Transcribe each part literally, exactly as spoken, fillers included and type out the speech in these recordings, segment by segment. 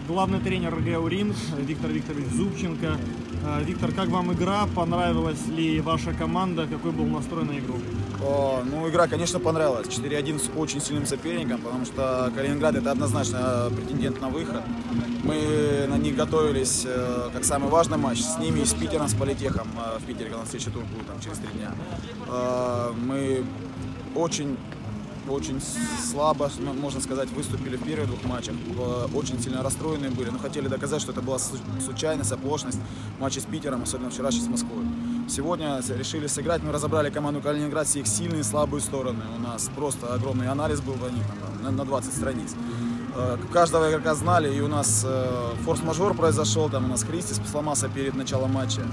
главный тренер эр гэ «Уринг» Виктор Викторович Зубченко. Виктор, как вам игра? Понравилась ли ваша команда? Какой был настрой на игру? О, ну, игра, конечно, понравилась. четыре один с очень сильным соперником, потому что Калининград — это однозначно претендент на выход. Мы на них готовились как самый важный матч с ними и с Питером, с Политехом. В Питере, когда встреча тур будет там, через три дня. Мы очень... Очень слабо, можно сказать, выступили в первых двух матчах. Очень сильно расстроенные были, но хотели доказать, что это была случайность, оплошность в матче с Питером, особенно вчера с Москвой. Сегодня решили сыграть, мы разобрали команду Калининград, все их сильные и слабые стороны. У нас просто огромный анализ был по ним, там, на двадцать страниц. Каждого игрока знали, и у нас форс-мажор произошел, там у нас Кристис сломался перед началом матча.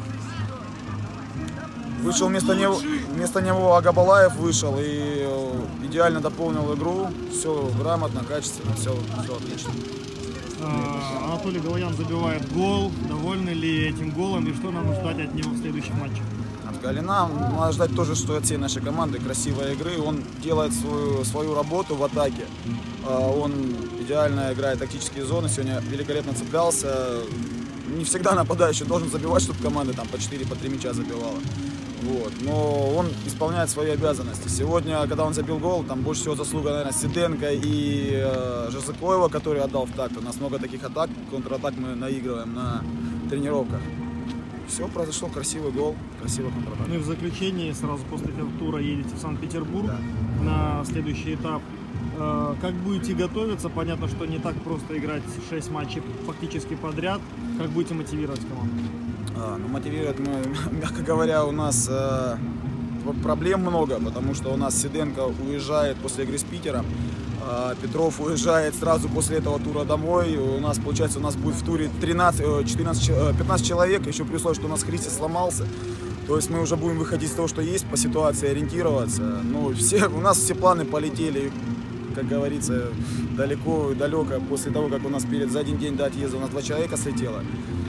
Вышел вместо него, вместо него Агабалаев вышел и идеально дополнил игру. Все грамотно, качественно, все, все отлично. Анатолий Галаян забивает гол. Довольны ли этим голом и что нам ждать от него в следующих матчах? От Галина надо ждать тоже, что от всей нашей команды, красивой игры. Он делает свою, свою работу в атаке. Он идеально играет тактические зоны. Сегодня великолепно цеплялся. Не всегда нападающий должен забивать, чтобы команда там по четыре, по три мяча забивала. Вот. Но он исполняет свои обязанности. Сегодня, когда он забил гол, там больше всего заслуга, наверное, Сиденко и э, Жазыкоева, который отдал в такт. У нас много таких атак, контратак мы наигрываем на тренировках. Все, произошел красивый гол, красивый контратак. Ну и в заключении, сразу после этого тура едете в Санкт-Петербург, да, на следующий этап. Как будете готовиться? Понятно, что не так просто играть шесть матчей фактически подряд. Как будете мотивировать команду? А, ну, мотивировать мы, мягко говоря, у нас э, проблем много, потому что у нас Сиденко уезжает после игры с Питером, э, Петров уезжает сразу после этого тура домой. У нас, получается, у нас будет в туре тринадцать, четырнадцать, пятнадцать человек, еще при условии, что у нас Христис сломался. То есть мы уже будем выходить из того, что есть, по ситуации ориентироваться. Ну, все, у нас все планы полетели, как говорится, далеко и далеко. После того, как у нас перед за один день до отъезда у нас два человека слетело,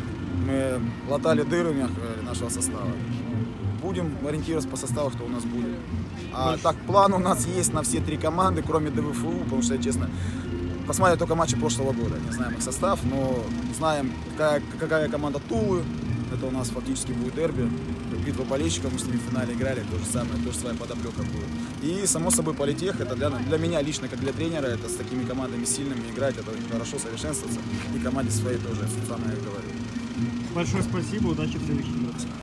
мы латали дыры нашего состава. Будем ориентироваться по составу, кто у нас будет. А так, план у нас есть на все три команды, кроме дэ вэ эф у, потому что, честно, посмотрели только матчи прошлого года. Не знаем их состав, но знаем, какая, какая команда Тулы. Это у нас фактически будет дерби. Битва болельщиков, мы с ними в финале играли, то же самое, тоже своя подоплека будет. И, само собой, Политех, это для, для меня лично, как для тренера, это с такими командами сильными играть, это хорошо совершенствоваться. И команде своей тоже, самое я говорю. Большое спасибо, удачи в следующих играх.